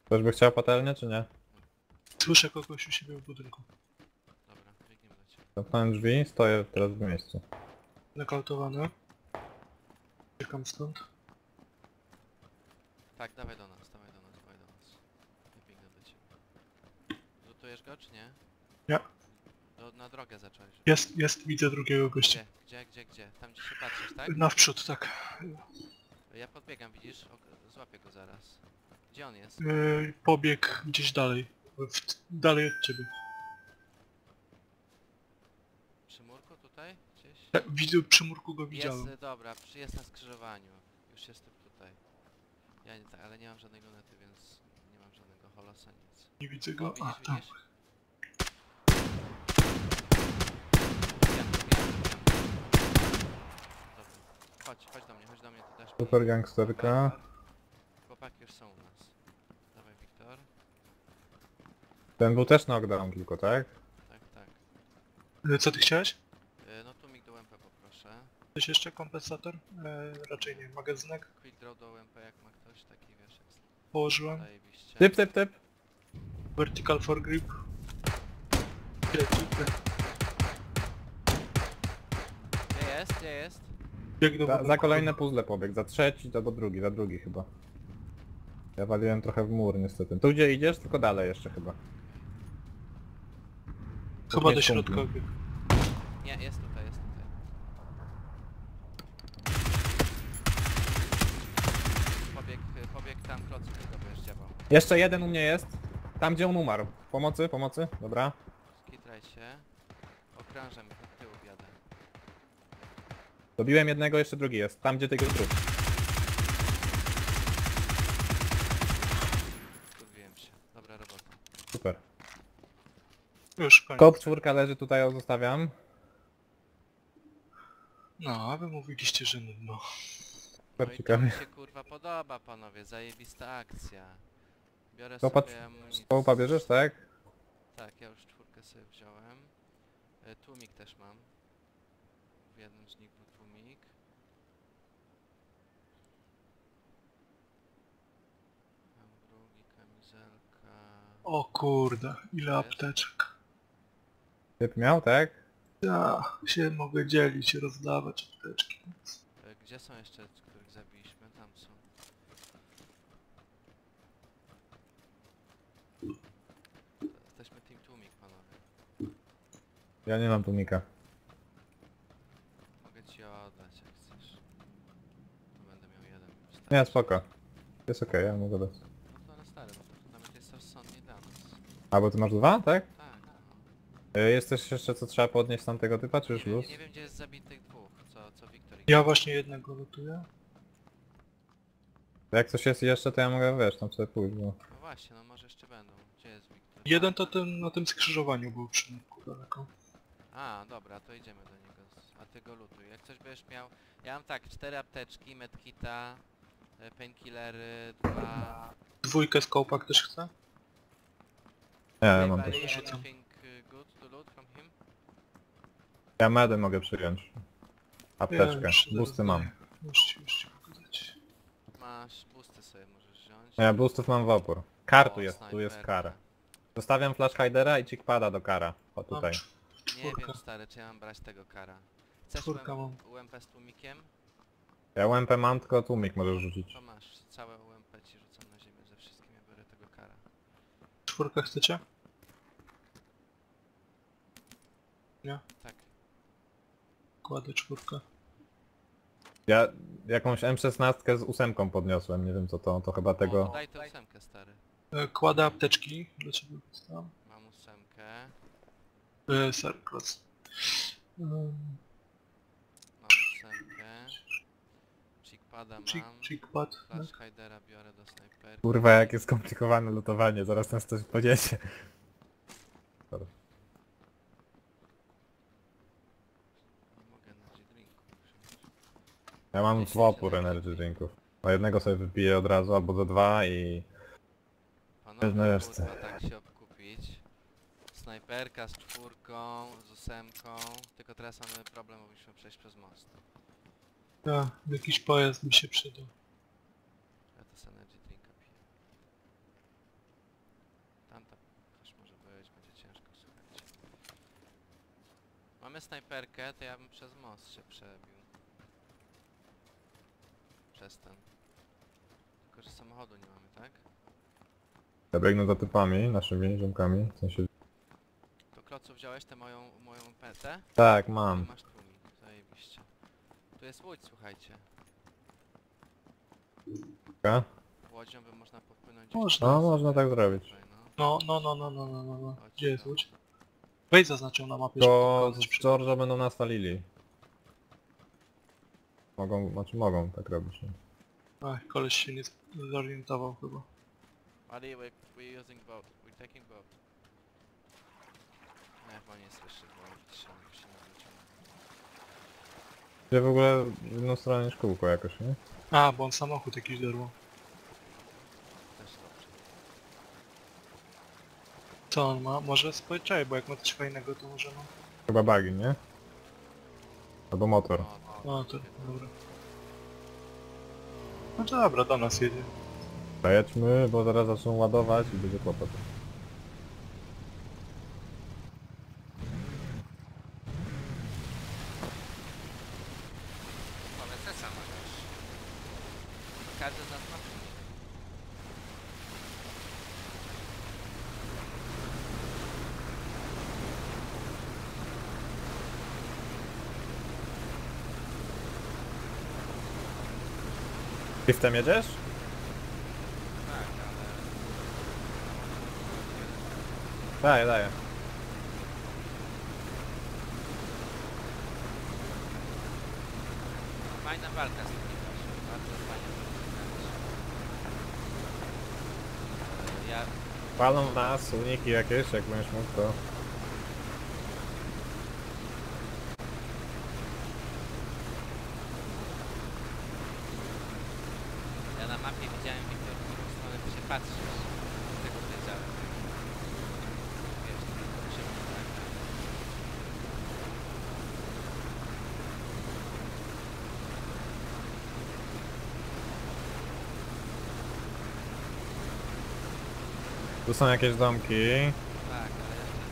Ktoś by chciał patelnię, czy nie? Słyszę kogoś u siebie w budynku. Dobra, biegniemy do ciebie. Zamknąłem drzwi, stoję teraz w miejscu. Nokautowane. Czekam stąd. Tak, dawaj do nas, dawaj do nas, dawaj do nas. Ja biegnę do ciebie. Lutujesz go, czy nie? Nie. Na drogę zacząłeś. Jest, widzę drugiego gościa. Gdzie? Tam gdzie się patrzysz, tak? Na wprzód, tak. Ja podbiegam, widzisz? Złapię go zaraz. Gdzie on jest? Pobiegł gdzieś dalej. Dalej od ciebie. Przy murku tutaj? Gdzieś? Tak, widzę, przy murku go widziałem. Jest, dobra, jest na skrzyżowaniu. Już jestem tutaj. Ja nie, ale nie mam żadnej lunety, więc nie mam żadnego holosa, nic. Nie widzę O, go. A, widzisz, tam. widzisz? Dobra. Chodź do mnie, ty też. Super gangsterka. Chłopaki już są u nas. Dawaj, Wiktor. Ten był też knockdown tylko, tak? Tak. Co ty chciałeś? No tu mig do UMP poproszę. Coś jeszcze? Kompensator? Raczej nie. Magazynek? Quick draw do UMP jak ma ktoś taki, wiesz, jak Położyłem. zajebiście. Typ! Vertical for grip. Gdzie jest? Bieg do Za budynku. kolejne puzzle pobiegł, za trzeci albo drugi, za drugi chyba. Ja waliłem trochę w mur niestety. Tu gdzie idziesz, tylko dalej jeszcze chyba. Chyba do Mieć środka kumpli. Nie, bieg. jest tutaj. Pobieg tam, klocy tylko będziesz działał. Jeszcze jeden u mnie jest. Tam gdzie on umarł. Pomocy, dobra. Skitraj się. Okrążam ich od tyłu jadę. Dobiłem jednego, jeszcze drugi jest. Tam gdzie tego trup. Kurwiłem się. Dobra robota. Super. Już koniec. Kop czwórka leży tutaj, ją zostawiam. No, a wy mówiliście, że nudno. Super No i to ciekawie. mi się kurwa podoba, panowie. Zajebista akcja. Biorę Kopa, sobie amunicję. kopa bierzesz, tak? Tak, ja już czwórkę sobie wziąłem. Tłumik też mam. W jednym z nich był tłumik. Mam drugi, kamizelka. O kurde, ile Jest? apteczek. Typ miał, tak? Ja się mogę dzielić, rozdawać apteczki. Gdzie są jeszcze, których zabiliśmy? Tam są. Jesteśmy Team Tłumik, panowie. Ja nie mam tłumika. Mogę ci ją oddać, jak chcesz. To będę miał jeden. Nie, spoko. Jest okej, ja mogę dać. No to ale stary, bo to nawet jest rozsądnie dla nas. A, bo ty masz dwa, tak? Tak, no. Jest coś jeszcze, co trzeba podnieść z tamtego typa, czy już luz? Nie wiem, gdzie jest zabitych dwóch, co Wiktor ich... Ja właśnie jednego lutuję. Jak coś jest jeszcze, to ja mogę, wiesz, tam sobie pójść, bo... No właśnie, no może jeszcze będą. Gdzie jest Wiktor? Jeden to ten, na tym skrzyżowaniu był przy murku daleko. A, dobra, to idziemy do niego. A ty go lutuj. Jak coś będziesz miał... Ja mam tak, 4 apteczki, medkita, painkillery, 2... Dwójkę z kołpa ktoś chce? Nie, ja mam Anybody, też. anything good to loot from him? Ja medy mogę przyjąć. Apteczkę, już boosty mam. Już ci mogę dać. Masz boosty sobie możesz wziąć. Ja boostów mam w opór. Kar tu O, jest, tu jest snajperka. kar. Zostawiam flash hidera i chickpada do kara. O tutaj. Nie Czwórkę. wiem stary, czy ja mam brać tego kara. Chcesz Czwórka mam. UMP z tłumikiem? Ja UMP mam, tylko tłumik możesz rzucić. To masz, całe UMP ci rzucam na ziemię ze wszystkim, ja biorę tego kara. Czwórkę chcecie? Nie? Tak. Kładę czwórkę. Ja jakąś M16 z ósemką podniosłem, nie wiem co to chyba O, tego... daj tę ósemkę stary. Kładę apteczki dla ciebie. Tam. Mam ósemkę. Sorry, kloc. Mam ósemkę. Chickpada mam. Chickpad. Flash hidera biorę do snajperki. Kurwa, jakie skomplikowane lutowanie, zaraz nas coś podziecie. Dobra. Nie mogę energy drinku wziąć. Ja mam w opór energy drinków. No jednego sobie wypiję od razu, albo za dwa i... Panowie, na resztę. kurwa, tak się obkupić. Snajperka z czwórką, z ósemką. Tylko teraz mamy problem, bo musimy przejść przez most. Ja, jakiś pojazd mi się przydał. Ja to z energy drinka piję. Mamy snajperkę, to ja bym przez most się przebił. Przez ten. Tylko, że samochodu nie mamy, tak? Ja biegnę za typami, naszymi ziomkami, w sensie... To Klocu, wziąłeś tę moją petę? Tak, I mam. masz tłumik, zajebiście. Tu jest łódź, słuchajcie. Taka? Łodzią by można popłynąć gdzieś Można. tutaj No, można sobie, tak zrobić. tutaj, no. No. Chodź, Gdzie jest no. łódź? Wejdź zaznaczył na mapie, To żeby z George'a będą nas walili. Mogą, znaczy mogą tak robić. Nie? Ach, koleś się nie zorientował chyba. Ali, we're using boat. We're taking boat. No chyba nie słyszy, bo się nie wyciąga. Gdzie w ogóle w inną stronę niż kółko jakoś, nie? A, bo on samochód jakiś dorwał. Też dobrze. Co on ma? Może spojrzaj, bo jak ma coś fajnego, to może no. Chyba buggy, nie? Albo motor. No to dobra. No dobra, do nas jedzie. Zajedźmy, bo zaraz zaczną ładować i będzie kłopot. Polecę sama też. Każdy z nas ma tłumik. Driftem jedziesz? Tak, ale... Daję, daję. Fajna walka z tymi właśnie. Bardzo fajnie wyglądać. Ja... Palą nas, uniki jakieś, jak będziesz mógł to... Ja na mapie widziałem, Wiktor, w którą stronę ty się patrzysz. Tego wiedziałem. Wiesz, to się tak. Tu są jakieś domki. Tak, ale jeszcze...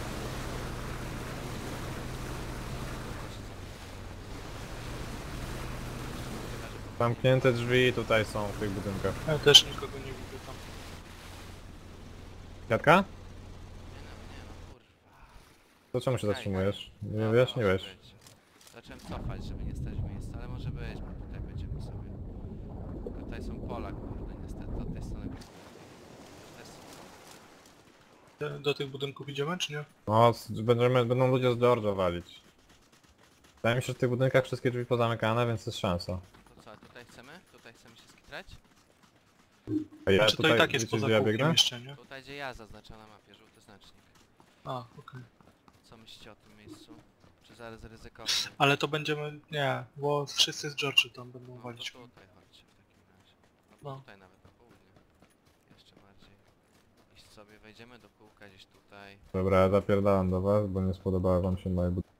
Zamknięte drzwi tutaj są w tych budynkach. Ja też nikogo nie widzę tam. Kwiatka? Nie no, kurwa. To czemu się Czekaj, zatrzymujesz? Nie Dobra, wiesz, nie może wiesz. być. Zacząłem cofać, żeby nie stać w miejscu, ale może być, bo tutaj będziemy sobie. Tutaj są pola, kurde, niestety, od tej strony. Też są. Do tych budynków idziemy, czy nie? No, będą ludzie z George'a walić. Wydaje mi się, że w tych budynkach wszystkie drzwi pozamykane, więc jest szansa. To co, tutaj chcemy? Tutaj chcemy się skitrać? A ja Znaczy to i tak jest wiecie, poza gdzie ja kółkiem biegnę? jeszcze, nie? Tutaj gdzie ja zaznaczam na mapie, żółty znacznik. A, okej. Co myślicie o tym miejscu? Czy zaraz ryzykownie? Ale to będziemy... Nie, bo wszyscy z George'y tam będą No to walić. tutaj chodźcie w takim razie. No. No tutaj nawet na południe. Jeszcze bardziej. Iść sobie, wejdziemy do kółka gdzieś tutaj. Dobra, ja zapierdalam do was, bo nie spodobały wam się moje budynki.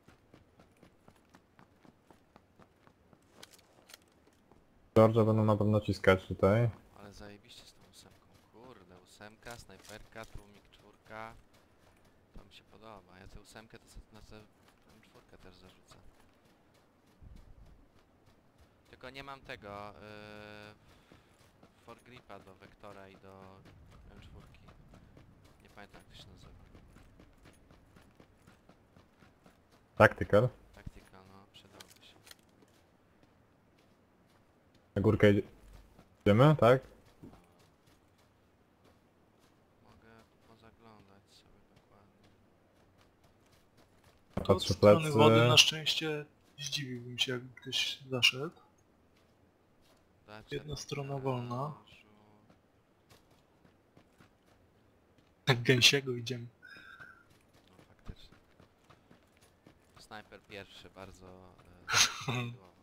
George'a będą na pewno ciskać tutaj. Ale zajebiście z tą ósemką. Kurde, ósemka, snajperka, tłumik, czwórka. To mi się podoba. Ja tę ósemkę to na tę czwórkę też zarzucę. Tylko nie mam tego forgripa do Vektora i do M4. Nie pamiętam jak to się nazywa. Tactical. Taktyka, no przydałby się. Na górkę idziemy, tak? Mogę pozaglądać sobie dokładnie. To od Patrzę strony wody na plecy. szczęście zdziwiłbym się, jakby ktoś zaszedł. Dacie Jedna do strona wolna. garażu. Jak gęsiego idziemy. No faktycznie. Snajper pierwszy, bardzo prawidłowo.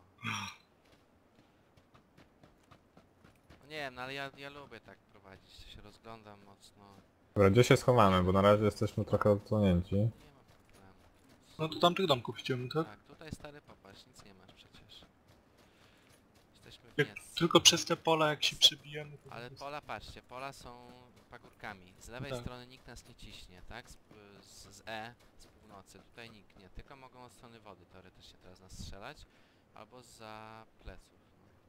No nie wiem, no ale ja lubię tak prowadzić, się rozglądam mocno. Dobra, gdzie się schowamy, bo na razie jesteśmy trochę odsłonięci. Nie ma problemu. No to tam tych domków idziemy, tak? Tak, tutaj stary popatrz, nic nie masz przecież. Jesteśmy w Jak miejscu. tylko przez te pola jak się przebijemy, to Ale jest- pola, patrzcie, pola są pagórkami. Z lewej Tak. strony nikt nas nie ciśnie, tak? Z E, z północy. Tutaj nikt nie, tylko mogą od strony wody teoretycznie teraz nas strzelać. Albo za pleców.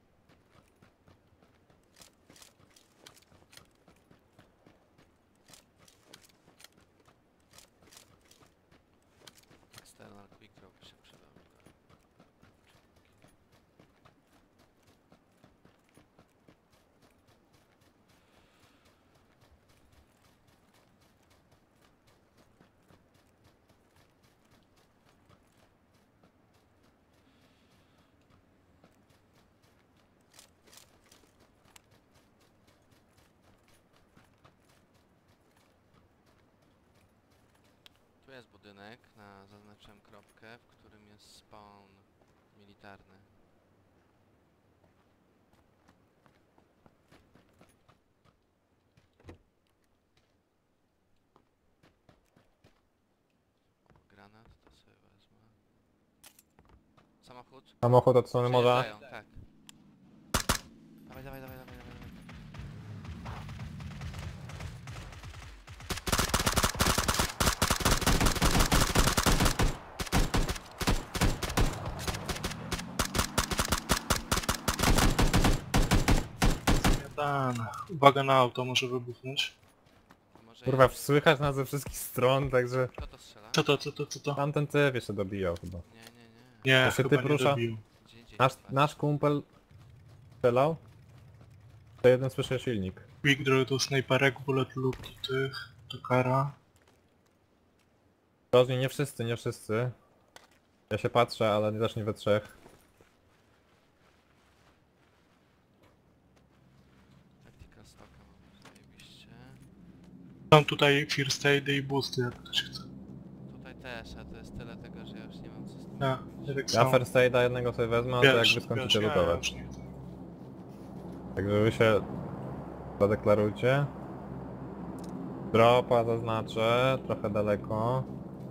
External quick draw by się przydał. Tu jest budynek, zaznaczyłem kropkę, w którym jest spawn militarny. O, granat to sobie wezmę. Samochód? Samochód od strony morza. Przejeżdżają, tak. Dawaj, dawaj, dawaj, dawaj, dawaj. Zmiatane. Uwaga na auto, może wybuchnąć. To może Kurwa, jest... słychać nas ze wszystkich stron, także... Kto to strzela? Co to? Tamten typ jeszcze dobijał chyba. Nie, nie, nie. Nie, To się chyba typ nie rusza? dobił. Gdzie indziej Nasz, się patrzy. nasz kumpel strzelał. To jeden słyszy silnik. Quick draw to snajperek, bullet loop to tych, to kara. Ostrożnie, nie wszyscy, nie wszyscy. Ja się patrzę, ale też nie we trzech. Tactical stocka mam zajebiście. Mam tutaj first aidy i boosty, jak ktoś chce. Tutaj też, a to jest tyle tego, że ja już nie mam co z tym Ja, robić. tak Ja samo. first aida jednego sobie wezmę, a to jak wy skończycie ja lutować. już nie chcę. Także wy się zadeklarujcie. Dropa zaznaczę, trochę daleko.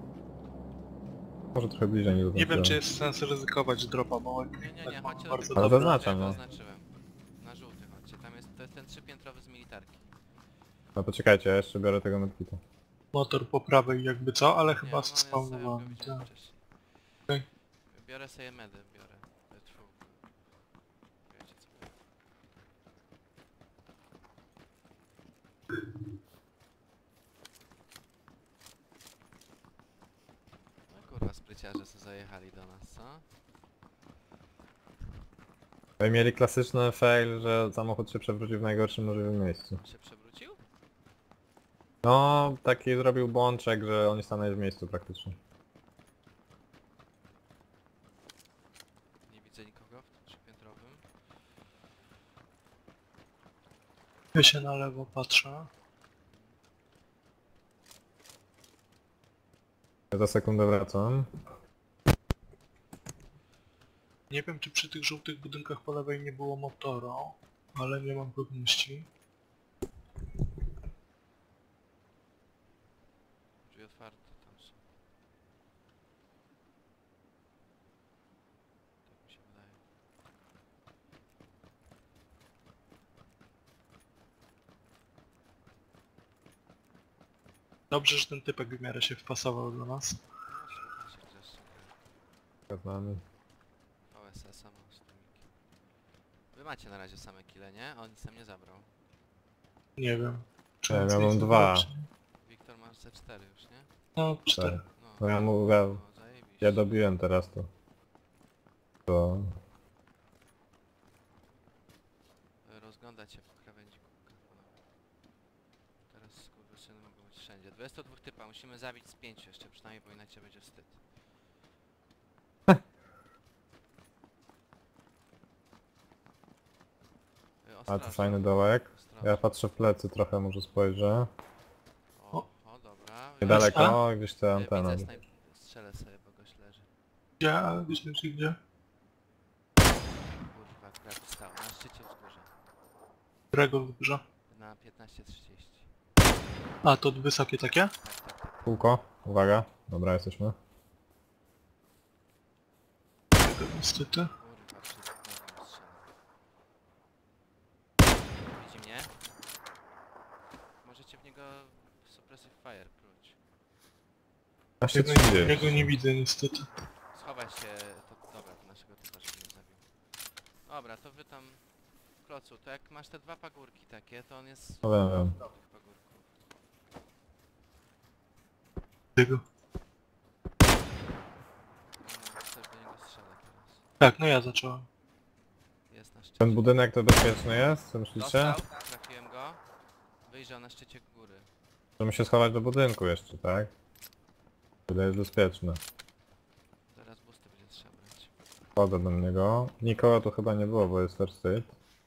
Może trochę bliżej nie Nie wiem, czy jest sens ryzykować dropa, bo Nie, nie, nie, tak chodźcie do bardzo tego. Ale dobry. zaznaczam, Ja no. zaznaczyłem. Na żółty chodźcie, tam jest, to jest ten 3-piętrowy z militarki. No to czekajcie, ja jeszcze biorę tego medkita. Motor po prawej jakby co, ale Nie, chyba on jest sobie, go spawnowany. widziałem Tak. wcześniej. Okej. Biorę sobie medy, biorę. Tfu. Wiecie co. No kurwa, spryciarze co zajechali do nas, co? No mieli klasyczny fail, że samochód się przewrócił w najgorszym możliwym miejscu. Się przewrócił? No, taki zrobił błączek, że oni stanęli w miejscu praktycznie. Nie widzę nikogo w tym 3-piętrowym. Ja się na lewo patrzę. Ja za sekundę wracam. Nie wiem, czy przy tych żółtych budynkach po lewej nie było motora, ale nie mam pewności. Drzwi otwarte tam są. Tak mi się wydaje. Dobrze, że ten typek w miarę się wpasował do nas. No słuchaj się wreszcie. Przed nami. VSS-a mam z tłumiki. Wy macie na razie same kile, nie? On nic tam nie zabrał. Nie wiem. Czy Nie, on ja z mam niej dwa. zabrał, czy nie? Wiktor masz C4 już, nie? No, 4. No ja mówię, zajebiście. ja dobiłem teraz to. To... Rozglądać się po krawędzi kółka, panowie. Teraz skurwysyny mogą być wszędzie. 22 typa, musimy zabić z 5 jeszcze przynajmniej, bo inaczej będzie wstyd. A to Ostrożnie, fajny dołek. ostrożnie. Ja patrzę w plecy trochę, może spojrzę. O, dobra. Niedaleko, gdzieś te anteny. Widzę strzelę sobie, bo goś leży. Gdzie? A wiecie gdzie? Kurwa, akurat stał na szczycie wzgórza. Którego wzgórza? Na 15:30. A, to wysokie takie? Tak, tak, tak. Kółko, uwaga. Dobra, jesteśmy. Tego niestety. Kurwa, przy nogą strzela. Widzi mnie? Możecie możecie w niego suppressive fire pluć. Ja go nie widzę niestety. Schowaj się, to dobra, to naszego typa, żeby nie zabił. Dobra, to wy tam... Klocu, to jak masz te dwa pagórki takie, to on jest... No wiem. tych pagórków. Tego. No, chcesz do niego strzelać teraz. Tak, no ja zacząłem. Jest na szczycie. Ten budynek to bezpieczny jest, co myślicie? Dostał, trafiłem go. Wyjrzał na szczycie góry. Możemy się schować do budynku jeszcze, tak? Tyle jest bezpieczne. Zaraz boosty będzie trzeba brać. Wchodzę do niego. Nikogo tu chyba nie było, bo jest first aid.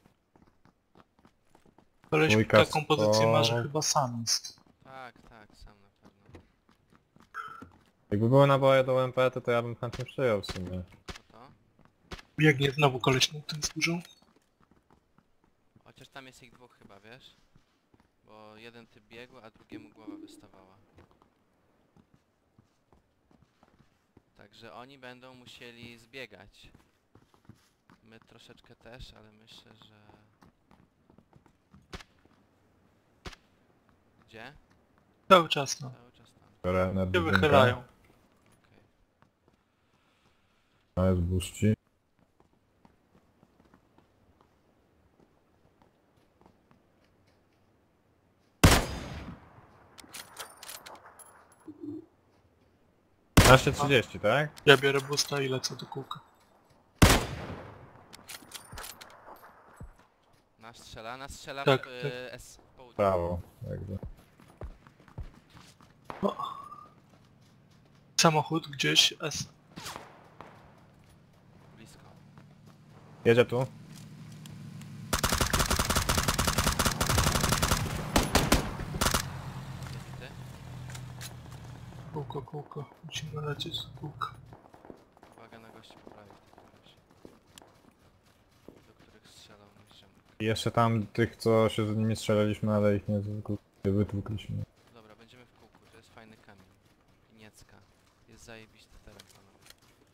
Koleś Dwójka taką pozycję ma, że sto- chyba sam jest. Tak, sam na pewno. Jakby były naboje do UMP, to ja bym chętnie przyjął w sumie. Co to? Biegnie znowu koleś na tym służył. Chociaż tam jest ich dwóch chyba, wiesz? Bo jeden typ biegł, a drugiemu głowa wystawała. Także oni będą musieli zbiegać. My troszeczkę też, ale myślę, że... Gdzie? Cały czas no. Cały czas tam. Biorę Się energię. wychylają. Okej. To jest buści. Naście 30, tak? Ja biorę boosta i lecę do kółka. Nas strzela Tak, w tak. S południe. Prawo, jakby. Samochód gdzieś S. Blisko. Jedzie tu. Jest ty? Kółko. Musimy lecieć do kółka. Uwaga na gości po prawej w takim razie. Do których strzelał mój ziomek. I jeszcze tam tych, co się z nimi strzelaliśmy, ale ich nie wytłukliśmy. Dobra, będziemy w kółku, to jest fajny kamień. Piniecka. Jest zajebisty teren, panowie.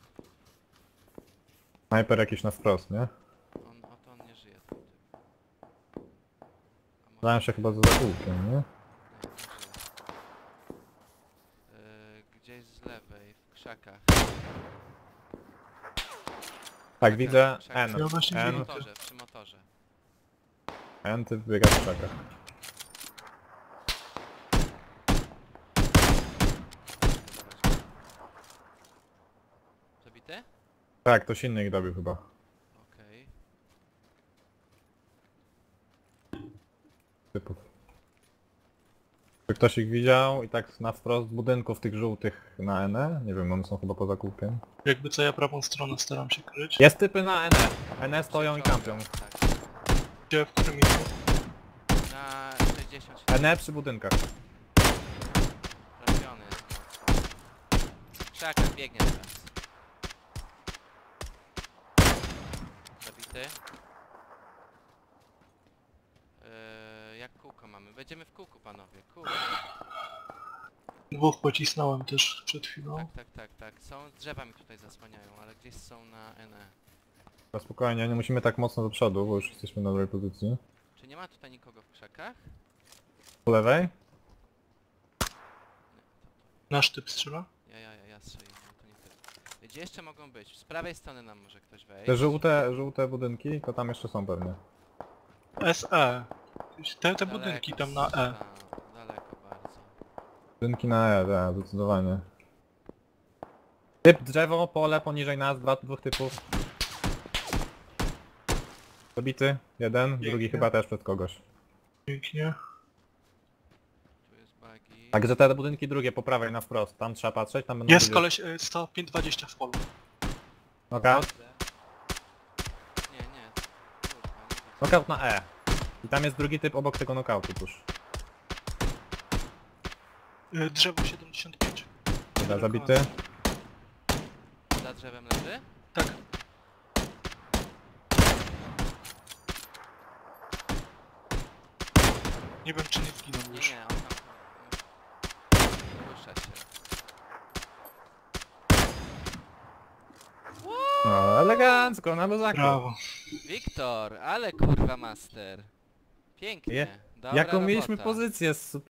Snajper jakiś na wprost, nie? On nie żyje, ten typ. A może... Dałem się chyba za zakółkiem, nie? Nie, nie żyje. Gdzieś z lewej, w krzakach. Tak, widzę Krzakach. N. Ja właśnie Przy N. widzę. motorze, przy motorze. N, ty biega w krzakach. Zabity? Tak, ktoś inny ich dobił chyba. Okej. Typów. Czy ktoś ich widział i tak na wprost budynków tych żółtych na N? Nie wiem, one są chyba poza kółkiem. Jakby co ja prawą stronę staram się kryć. Jest typy na N. N stoją i kampią. Tak. Gdzie, w którym miejscu? Na 60. N przy budynkach. Trafiony jest mocno. W krzakach biegnie teraz. Zabity. Jak kółko mamy? Będziemy w kółku, panowie. Kółko. Dwóch pocisnąłem też przed chwilą. Tak. Są drzewami tutaj zasłaniają, ale gdzieś są na NE. To spokojnie, nie musimy tak mocno do przodu, bo już jesteśmy na dobrej pozycji. Czy nie ma tutaj nikogo w krzakach? Po lewej? Nie, to Nasz typ strzela? ja strzeliłem, no to nie tyle. Gdzie jeszcze mogą być? Z prawej strony nam może ktoś wejść. Te żółte budynki, to tam jeszcze są pewnie. SE. Te Daleko budynki tam na E. Daleko bardzo. Budynki na E, tak, zdecydowanie. Typ drzewo, pole poniżej nas, dwóch typów. Zabity, jeden, drugi Pięknie. chyba też przed kogoś. Pięknie. Tu jest buggy. Także te budynki drugie po prawej na wprost, tam trzeba patrzeć, tam będą Jest ludzie. koleś 105-20 w polu. Knockout? Nie. Kurwa, nie widzę. Knockout na E. I tam jest drugi typ obok tego knockoutu tuż. Drzewo 75. Dobra, zabity. Za drzewem leży? Tak. Nie wiem czy nie zginął już. Nie, on tam... Rusza się. No, elegancko, na luzaka. Brawo. Wiktor, ale kurwa master. Pięknie. Je- Dobra Jaką mieliśmy robota. pozycję?